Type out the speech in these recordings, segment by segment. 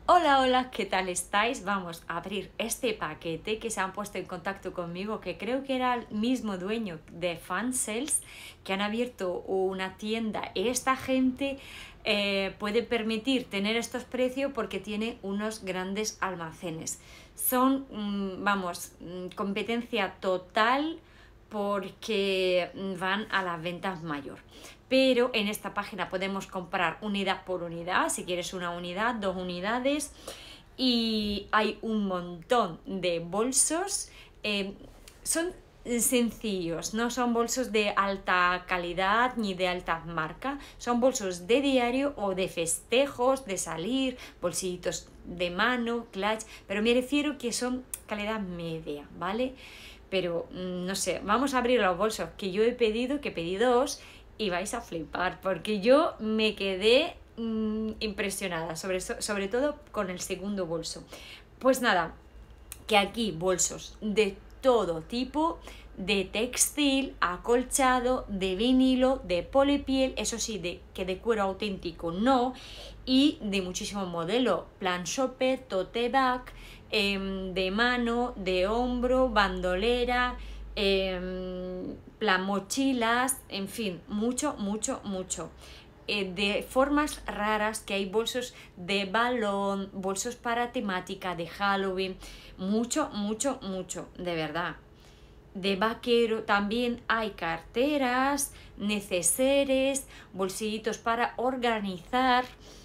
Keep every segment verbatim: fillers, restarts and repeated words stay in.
Hola, hola, ¿qué tal estáis? Vamos a abrir este paquete que se han puesto en contacto conmigo, que creo que era el mismo dueño de Fansales, que han abierto una tienda. Esta gente eh, puede permitir tener estos precios porque tiene unos grandes almacenes. Son, mmm, vamos, competencia total porque van a las ventas mayor. Pero en esta página podemos comprar unidad por unidad, si quieres una unidad, dos unidades, y hay un montón de bolsos. Eh, son sencillos, no son bolsos de alta calidad ni de alta marca, son bolsos de diario o de festejos, de salir, bolsillitos de mano, clutch, pero me refiero que son calidad media, ¿vale? Pero no sé, vamos a abrir los bolsos que yo he pedido, que pedí dos, y vais a flipar, porque yo me quedé mmm, impresionada, sobre, sobre todo con el segundo bolso. Pues nada, que aquí bolsos de todo tipo, de textil, acolchado, de vinilo, de polipiel, eso sí, de, que de cuero auténtico no, y de muchísimos modelos, plan shopper, tote bag, eh, de mano, de hombro, bandolera, eh, plan mochilas, en fin, mucho, mucho, mucho. Eh, de formas raras, que hay bolsos de balón, bolsos para temática de Halloween, mucho, mucho, mucho, de verdad. De vaquero también hay carteras, neceseres, bolsillitos para organizar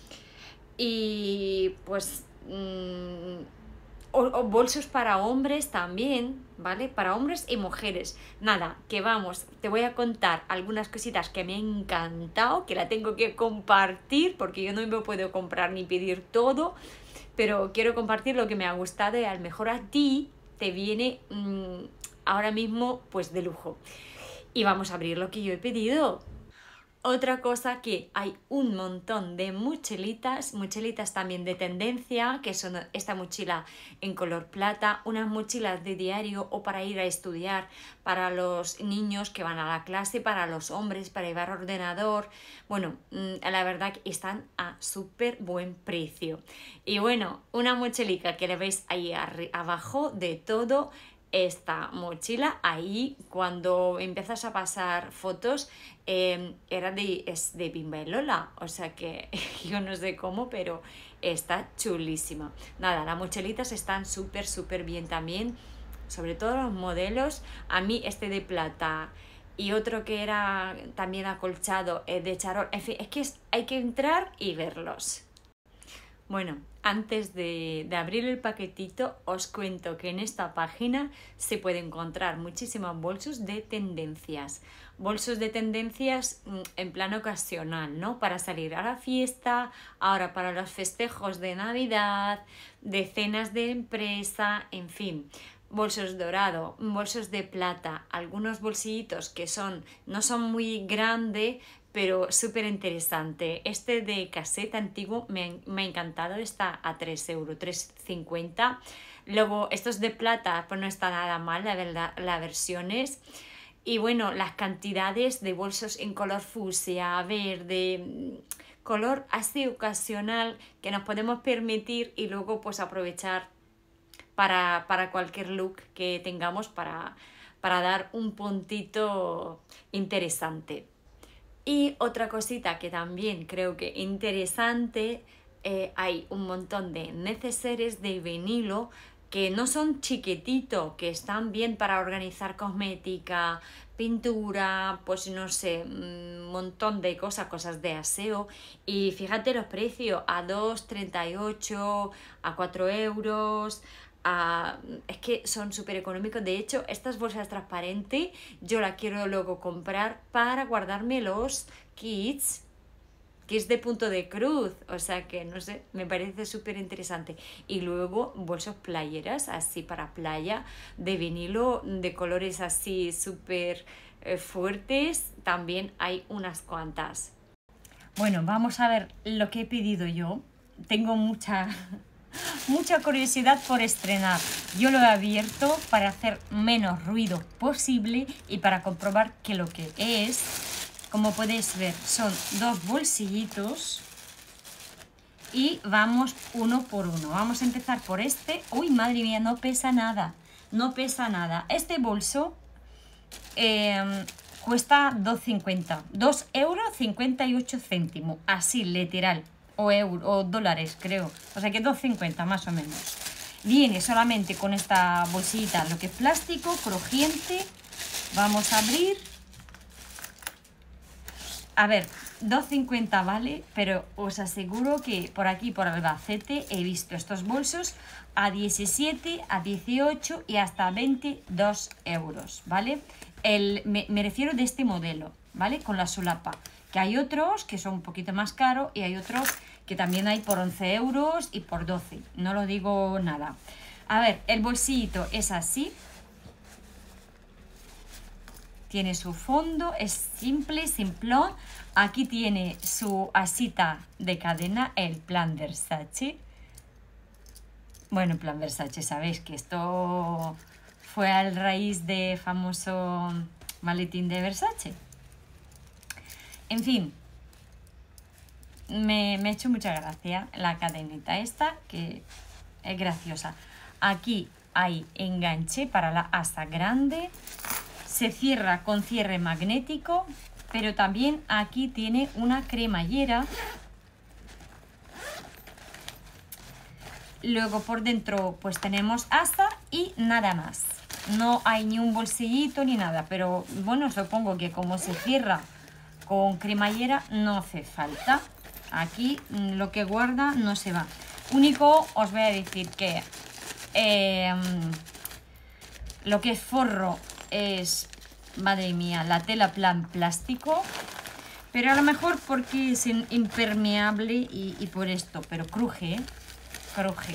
y pues mmm, o, o bolsos para hombres también, ¿vale? Para hombres y mujeres. Nada, que vamos, te voy a contar algunas cositas que me han encantado, que la tengo que compartir porque yo no me puedo comprar ni pedir todo, pero quiero compartir lo que me ha gustado y a lo mejor a ti te viene mmm, ahora mismo pues de lujo. Y vamos a abrir lo que yo he pedido. Otra cosa, que hay un montón de mochilitas, mochilitas también de tendencia, que son esta mochila en color plata, unas mochilas de diario o para ir a estudiar, para los niños que van a la clase, para los hombres, para llevar ordenador. Bueno, la verdad que están a súper buen precio. Y bueno, una mochilica que le veis ahí abajo de todo. Esta mochila ahí, cuando empiezas a pasar fotos, eh, era de, es de Bimba y Lola, o sea que yo no sé cómo, pero está chulísima. Nada, las mochilitas están súper, súper bien también, sobre todo los modelos. A mí este de plata y otro que era también acolchado, eh, de charol, en fin, es que es, hay que entrar y verlos. Bueno, antes de, de abrir el paquetito os cuento que en esta página se puede encontrar muchísimos bolsos de tendencias. Bolsos de tendencias en plan ocasional, ¿no? Para salir a la fiesta, ahora para los festejos de Navidad, de cenas de empresa, en fin. Bolsos dorados, bolsos de plata, algunos bolsillitos que son, no son muy grandes, pero súper interesante. Este de cassette antiguo me, me ha encantado, está a tres euros, tres cincuenta. Luego estos de plata pues no está nada mal, la verdad, las versiones. Y bueno, las cantidades de bolsos en color fucsia, verde, color así ocasional que nos podemos permitir y luego pues aprovechar para, para cualquier look que tengamos para, para dar un puntito interesante. Y otra cosita que también creo que interesante, eh, hay un montón de neceseres de vinilo que no son chiquititos, que están bien para organizar cosmética, pintura, pues no sé, un montón de cosas, cosas de aseo. Y fíjate los precios, a dos treinta y ocho, a cuatro euros... Uh, es que son súper económicos. De hecho, estas bolsas transparentes yo la quiero luego comprar para guardarme los kits, kits de punto de cruz, o sea que no sé, me parece súper interesante. Y luego bolsos playeras así para playa, de vinilo, de colores así súper eh, fuertes, también hay unas cuantas. Bueno, vamos a ver lo que he pedido yo. Tengo mucha... mucha curiosidad por estrenar. Yo lo he abierto para hacer menos ruido posible y para comprobar que lo que es, como podéis ver, son dos bolsillitos y vamos uno por uno. Vamos a empezar por este. Uy, madre mía, no pesa nada. No pesa nada. Este bolso eh, cuesta dos cincuenta. dos euros cincuenta y ocho céntimos. Así, literal. O, euro, o dólares, creo. O sea que dos cincuenta más o menos. Viene solamente con esta bolsita, lo que es plástico, crujiente. Vamos a abrir. A ver, dos cincuenta vale, pero os aseguro que por aquí, por Albacete, he visto estos bolsos a diecisiete, a dieciocho y hasta veintidós euros, ¿vale? El, me, me refiero de este modelo, ¿vale? Con la solapa. Que hay otros que son un poquito más caros y hay otros que también hay por once euros y por doce. No lo digo nada. A ver, el bolsillito es así. Tiene su fondo, es simple, simplón. Aquí tiene su asita de cadena, el plan Versace. Bueno, plan Versace, sabéis que esto fue al raíz de famoso maletín de Versace. En fin, me, me ha hecho mucha gracia la cadenita esta, que es graciosa. Aquí hay enganche para la asa grande. Se cierra con cierre magnético, pero también aquí tiene una cremallera. Luego por dentro pues tenemos asa y nada más. No hay ni un bolsillito ni nada, pero bueno, supongo que como se cierra con cremallera no hace falta. Aquí lo que guarda no se va. Único os voy a decir que eh, lo que es forro es, madre mía, la tela plan plástico, pero a lo mejor porque es impermeable y, y por esto, pero cruje, ¿eh? Cruje.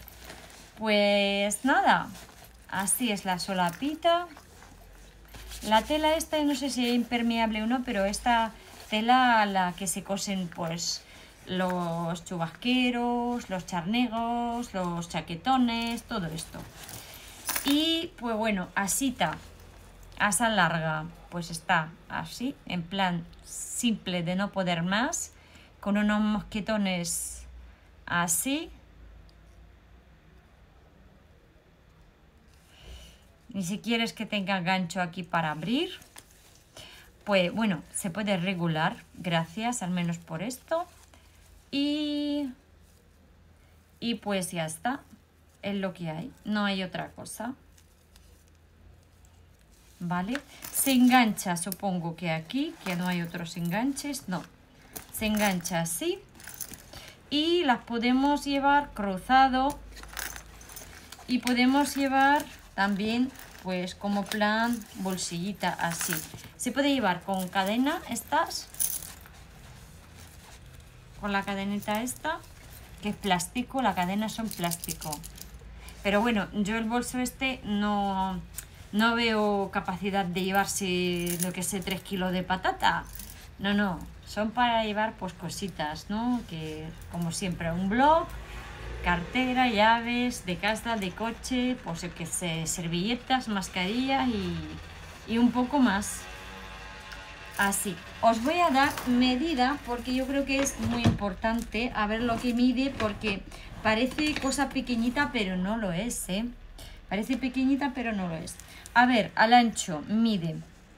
Pues nada, así es la solapita. La tela esta, no sé si es impermeable o no, pero esta tela, la que se cosen pues los chubasqueros, los charnegos, los chaquetones, todo esto. Y pues bueno, asita, asa larga, pues está así, en plan simple de no poder más, con unos mosquetones así. Ni siquiera es que tenga gancho aquí para abrir. Pues bueno, se puede regular, gracias, al menos por esto. Y, y pues ya está. Es lo que hay, no hay otra cosa. ¿Vale? Se engancha, supongo que aquí, que no hay otros enganches, no. Se engancha así. Y las podemos llevar cruzado. Y podemos llevar también, pues como plan bolsillita así. Se puede llevar con cadena estas. Con la cadenita esta, que es plástico, la cadena son plástico. Pero bueno, yo el bolso este no, no veo capacidad de llevarse, lo que sé, tres kilos de patata. No, no, son para llevar pues cositas, ¿no? Que como siempre, un blog, cartera, llaves, de casa, de coche, pues el que sé, servilletas, mascarillas y, y un poco más. Así, os voy a dar medida porque yo creo que es muy importante a ver lo que mide, porque parece cosa pequeñita pero no lo es, ¿eh? Parece pequeñita pero no lo es. A ver, al ancho mide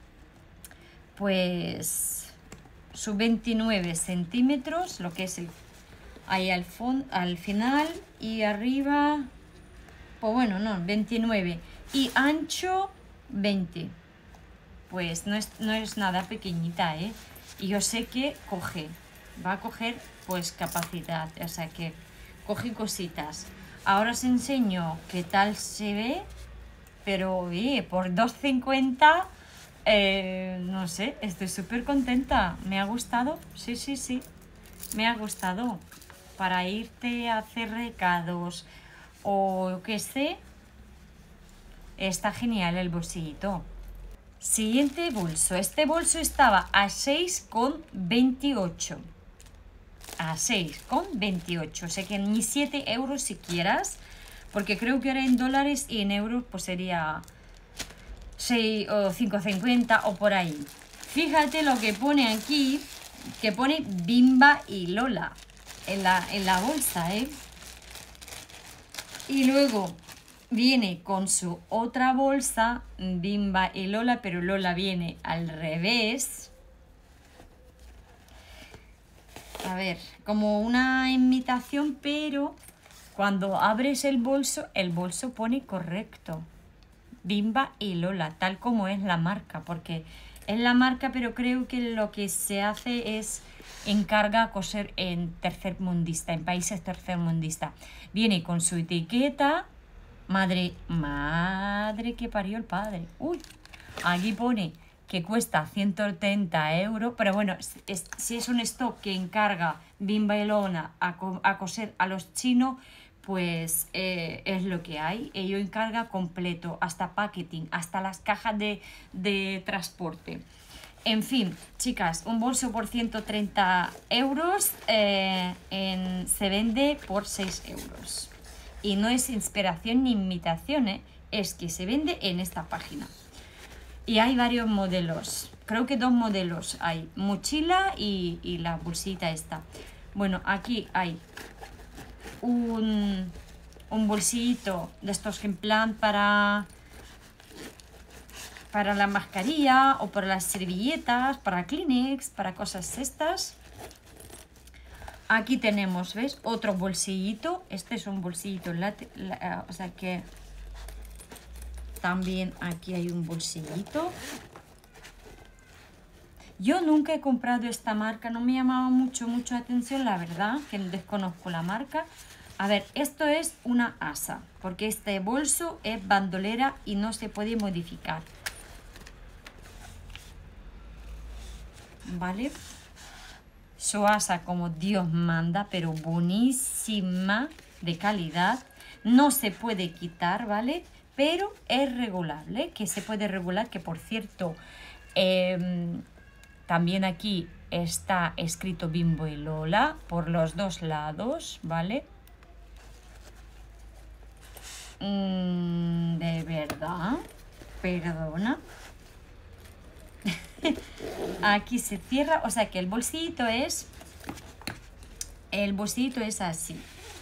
pues sus veintinueve centímetros, lo que es el, ahí al, fondo, al final, y arriba, pues bueno, no, veintinueve, y ancho veinte. Pues no es, no es nada pequeñita, ¿eh? Y yo sé que coge, va a coger pues capacidad, o sea que coge cositas. Ahora os enseño qué tal se ve, pero oye, por dos cincuenta, eh, no sé, estoy súper contenta. Me ha gustado, sí, sí, sí, me ha gustado. Para irte a hacer recados o qué sé, está genial el bolsillito. Siguiente bolso. Este bolso estaba a seis con veintiocho. A seis con veintiocho. O sea que ni siete euros si quieras. Porque creo que era en dólares y en euros pues sería seis o cinco cincuenta o por ahí. Fíjate lo que pone aquí. Que pone Bimba y Lola. en la, en la bolsa, ¿eh? Y luego viene con su otra bolsa, Bimba y Lola, pero Lola viene al revés. A ver, como una imitación, pero cuando abres el bolso, el bolso pone correcto. Bimba y Lola, tal como es la marca, porque es la marca, pero creo que lo que se hace es encarga a coser en tercermundista, en países tercermundistas. Viene con su etiqueta, madre, madre que parió el padre. Uy, aquí pone que cuesta ciento treinta euros, pero bueno, es, es, si es un stock que encarga Bimba y Lola a, co a coser a los chinos, pues eh, es lo que hay. Ello encarga completo, hasta packaging, hasta las cajas de, de transporte. En fin, chicas, un bolso por ciento treinta euros eh, en, se vende por seis euros. Y no es inspiración ni imitación, ¿eh? Es que se vende en esta página. Y hay varios modelos, creo que dos modelos hay, mochila y, y la bolsita esta. Bueno, aquí hay un, un bolsillito de estos que en plan para... para la mascarilla o para las servilletas, para Kleenex, para cosas estas. Aquí tenemos, ¿ves? Otro bolsillito. Este es un bolsillito, la, la, o sea que también aquí hay un bolsillito. Yo nunca he comprado esta marca, no me llamaba mucho, mucho la atención, la verdad, que desconozco la marca. A ver, esto es una asa, porque este bolso es bandolera y no se puede modificar. ¿Vale? Su asa como Dios manda, pero buenísima, de calidad. No se puede quitar, ¿vale? Pero es regulable, que se puede regular, que por cierto, eh, también aquí está escrito Bimbo y Lola por los dos lados, ¿vale? Mm, de verdad, perdona. Aquí se cierra, o sea que el bolsillito es el bolsillito es así,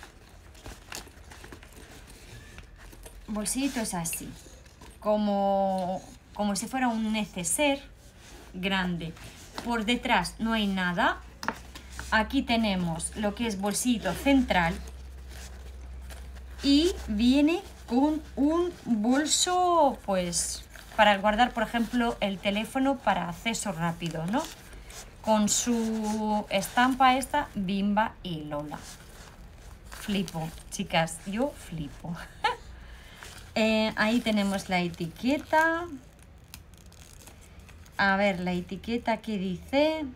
bolsillito es así, como como si fuera un neceser grande. Por detrás no hay nada. Aquí tenemos lo que es bolsillito central y viene con un bolso, pues para guardar, por ejemplo, el teléfono para acceso rápido, ¿no? Con su estampa esta, Bimba y Lola. Flipo, chicas, yo flipo. eh, ahí tenemos la etiqueta. A ver, la etiqueta que dice...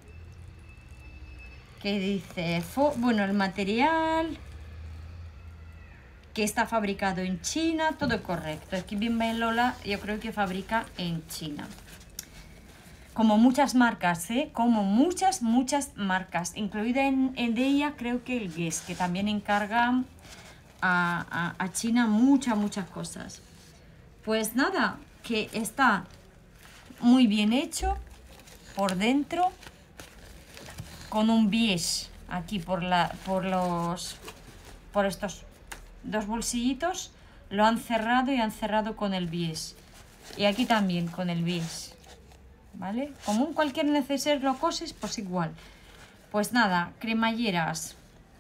Que dice... Bueno, el material... que está fabricado en China, todo correcto. Aquí Bimba y Lola yo creo que fabrica en China. Como muchas marcas, ¿eh? Como muchas, muchas marcas. Incluida en, en de ella creo que el Guess, que también encarga a, a, a China muchas, muchas cosas. Pues nada, que está muy bien hecho por dentro, con un bies aquí por, la, por, los, por estos dos bolsillitos, lo han cerrado y han cerrado con el bies. Y aquí también con el bies. ¿Vale? Como un cualquier neceser lo coses, pues igual. Pues nada, cremalleras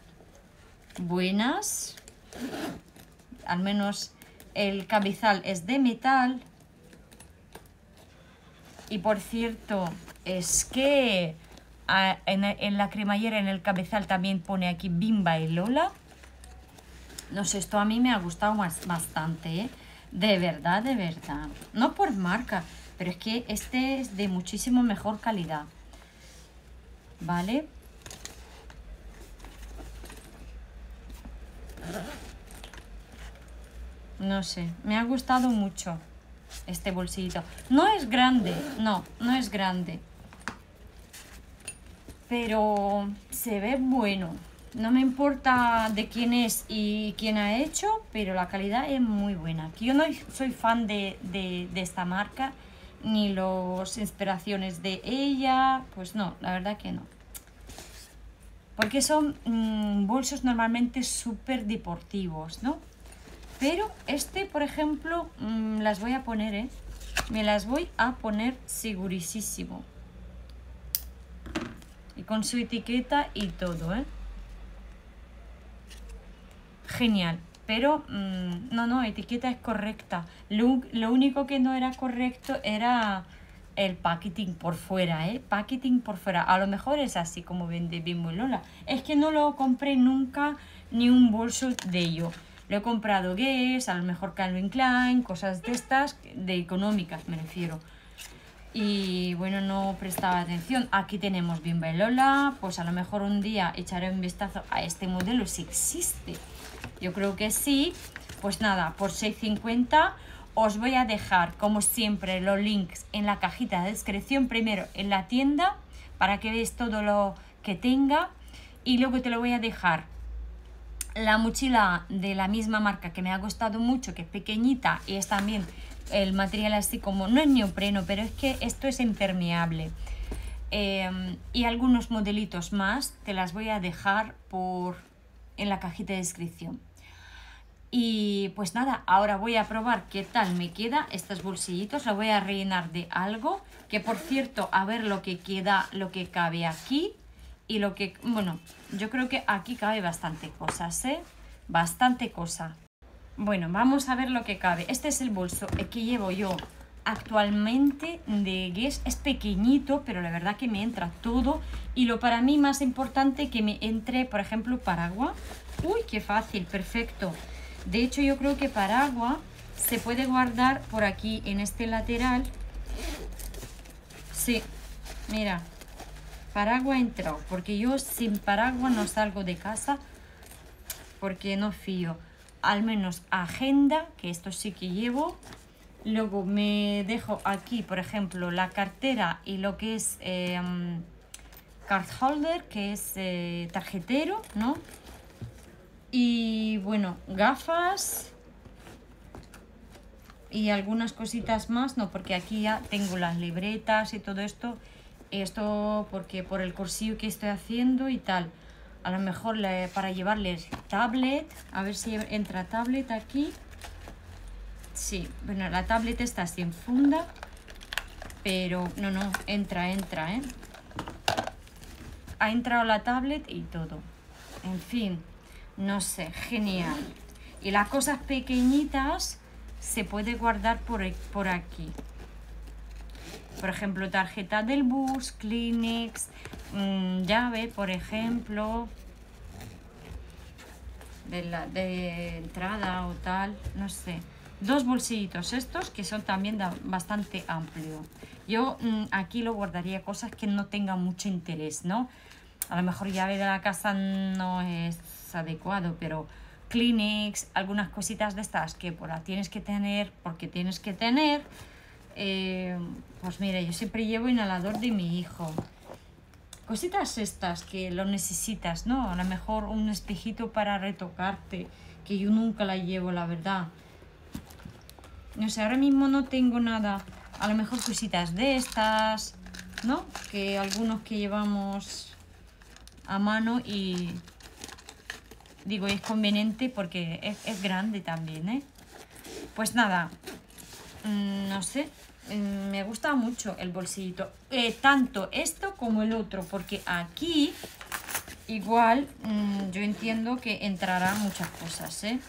buenas. Al menos el cabezal es de metal. Y por cierto, es que a, en, en la cremallera, en el cabezal también pone aquí Bimba y Lola. No sé, esto a mí me ha gustado más, bastante, ¿eh? De verdad, de verdad. No por marca, pero es que este es de muchísimo mejor calidad. ¿Vale? No sé, me ha gustado mucho este bolsillito. No es grande, no, no es grande. Pero se ve bueno. No me importa de quién es y quién ha hecho, pero la calidad es muy buena. Yo no soy fan de, de, de esta marca, ni las inspiraciones de ella, pues no, la verdad que no. porque son mmm, bolsos normalmente súper deportivos, ¿no? Pero este, por ejemplo, mmm, las voy a poner, ¿eh? Me las voy a poner segurísimo. Y con su etiqueta y todo, ¿eh? Genial. Pero, mmm, no, no, etiqueta es correcta. Lo, lo único que no era correcto era el packaging por fuera, ¿eh? Packaging por fuera. A lo mejor es así como vende Bimbo y Lola. Es que no lo compré nunca ni un bolso de ello. Lo he comprado Guess, a lo mejor Calvin Klein, cosas de estas, de económicas me refiero. Y bueno, no prestaba atención. Aquí tenemos Bimbo y Lola. Pues a lo mejor un día echaré un vistazo a este modelo si existe. Yo creo que sí. Pues nada, por seis cincuenta os voy a dejar, como siempre, los links en la cajita de descripción. Primero en la tienda, para que veáis todo lo que tenga. Y luego te lo voy a dejar la mochila de la misma marca que me ha gustado mucho, que es pequeñita y es también el material así como, no es neopreno, pero es que esto es impermeable. Eh, y algunos modelitos más te las voy a dejar por en la cajita de descripción. Y pues nada, ahora voy a probar qué tal me queda estos bolsillitos. Lo voy a rellenar de algo, que por cierto, a ver lo que queda, lo que cabe aquí. Y lo que, bueno, yo creo que aquí cabe bastante cosas, ¿eh? Bastante cosa. Bueno, vamos a ver lo que cabe. Este es el bolso que llevo yo actualmente de Guess. Es pequeñito, pero la verdad que me entra todo. Y lo para mí más importante, que me entre, por ejemplo, paraguas. Uy, qué fácil, perfecto. De hecho, yo creo que paraguas se puede guardar por aquí, en este lateral. Sí, mira. Paraguas entró, porque yo sin paraguas no salgo de casa, porque no fío. Al menos agenda, que esto sí que llevo. Luego me dejo aquí, por ejemplo, la cartera y lo que es eh, card holder, que es eh, tarjetero, ¿no? Y bueno, gafas y algunas cositas más, no, porque aquí ya tengo las libretas y todo esto. Esto porque por el cursillo que estoy haciendo y tal. A lo mejor le, para llevarles tablet. A ver si entra tablet aquí. Sí, bueno, la tablet está sin funda. Pero no, no, entra, entra, ¿eh? Ha entrado la tablet y todo. En fin, no sé, genial. Y las cosas pequeñitas se puede guardar por, por aquí. Por ejemplo, tarjeta del bus, Kleenex, mmm, llave, por ejemplo, de, la, de entrada o tal, no sé. Dos bolsillitos estos que son también da, bastante amplios. Yo mmm, aquí lo guardaría cosas que no tengan mucho interés, ¿no? A lo mejor llave de la casa no es adecuado, pero Kleenex, algunas cositas de estas que pues, las tienes que tener porque tienes que tener. Eh, pues mira, yo siempre llevo inhalador de mi hijo. Cositas estas que lo necesitas, ¿no? A lo mejor un espejito para retocarte, que yo nunca la llevo, la verdad. No sé, ahora mismo no tengo nada. A lo mejor cositas de estas, ¿no? Que algunos que llevamos a mano y... Digo, es conveniente porque es, es grande también, ¿eh? Pues nada, mmm, no sé. Me gusta mucho el bolsillito, eh, tanto esto como el otro, porque aquí igual mmm, yo entiendo que entrarán muchas cosas, ¿eh?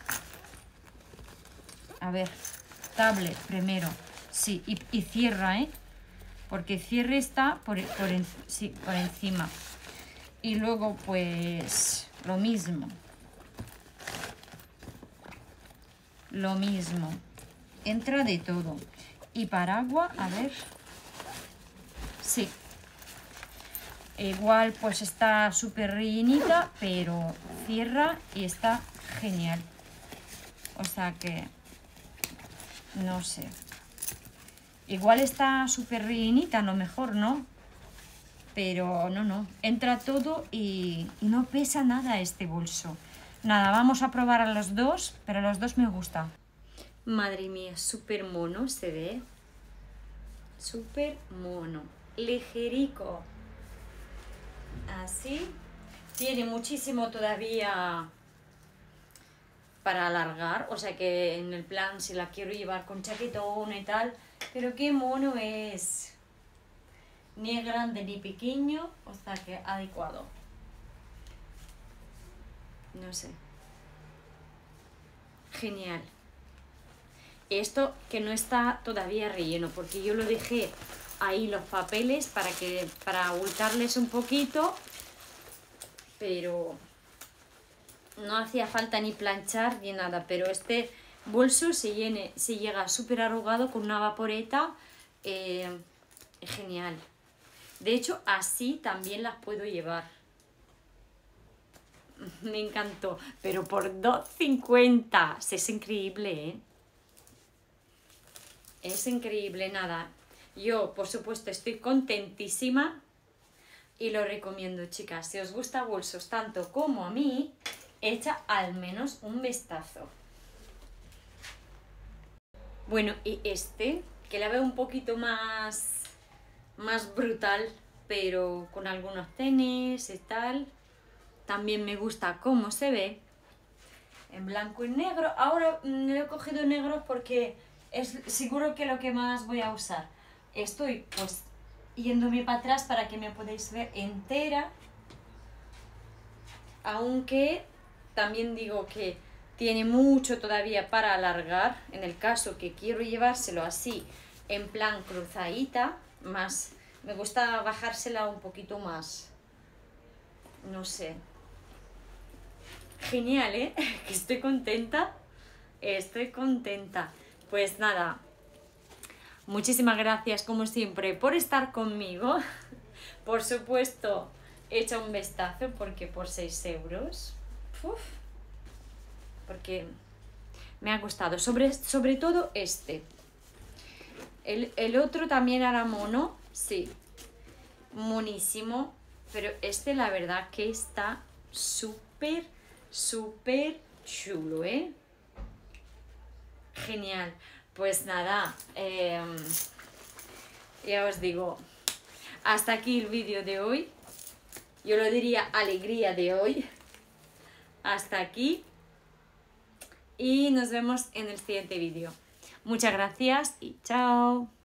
A ver, tablet primero, sí, y, y cierra, ¿eh? Porque cierre está por, por, en, sí, por encima. Y luego pues lo mismo, lo mismo, entra de todo. Y paraguas, a ver, sí, igual pues está súper rellenita, pero cierra y está genial. O sea que, no sé, igual está súper rellenita, a lo mejor, ¿no? Pero no, no, entra todo y, y no pesa nada este bolso. Nada, vamos a probar a los dos, pero los dos me gustan. Madre mía, súper mono se ve. Súper mono. Ligerico. Así. tiene muchísimo todavía para alargar, o sea que en el plan si la quiero llevar con chaquetón y tal, pero qué mono es, ni es grande ni pequeño, o sea que adecuado, no sé, genial. Esto que no está todavía relleno, porque yo lo dejé ahí los papeles para que para abultarles un poquito, pero no hacía falta ni planchar ni nada. Pero este bolso se, llene, se llega súper arrugado con una vaporeta, eh, genial. De hecho, así también las puedo llevar. Me encantó, pero por dos cincuenta, es increíble, ¿eh? Es increíble, nada. Yo, por supuesto, estoy contentísima y lo recomiendo, chicas. Si os gusta bolsos tanto como a mí, echa al menos un vistazo. Bueno, y este, que la veo un poquito más, más brutal, pero con algunos tenis y tal. También me gusta cómo se ve. En blanco y negro. Ahora mm, lo he cogido negro porque es seguro que lo que más voy a usar. Estoy pues yéndome para atrás para que me podáis ver entera. Aunque también digo que tiene mucho todavía para alargar. En el caso que quiero llevárselo así, en plan cruzadita, más me gusta bajársela un poquito más. No sé. Genial, ¿eh? Que estoy contenta. Estoy contenta. Pues nada, muchísimas gracias como siempre por estar conmigo. Por supuesto, echa un vistazo porque por seis euros. Uf, porque me ha gustado. Sobre, sobre todo este. El, el otro también era mono. Sí. Monísimo. Pero este la verdad que está súper, súper chulo, ¿eh? Genial. Pues nada, eh, ya os digo, hasta aquí el vídeo de hoy. Yo lo diría alegría de hoy. Hasta aquí. Y nos vemos en el siguiente vídeo. Muchas gracias y chao.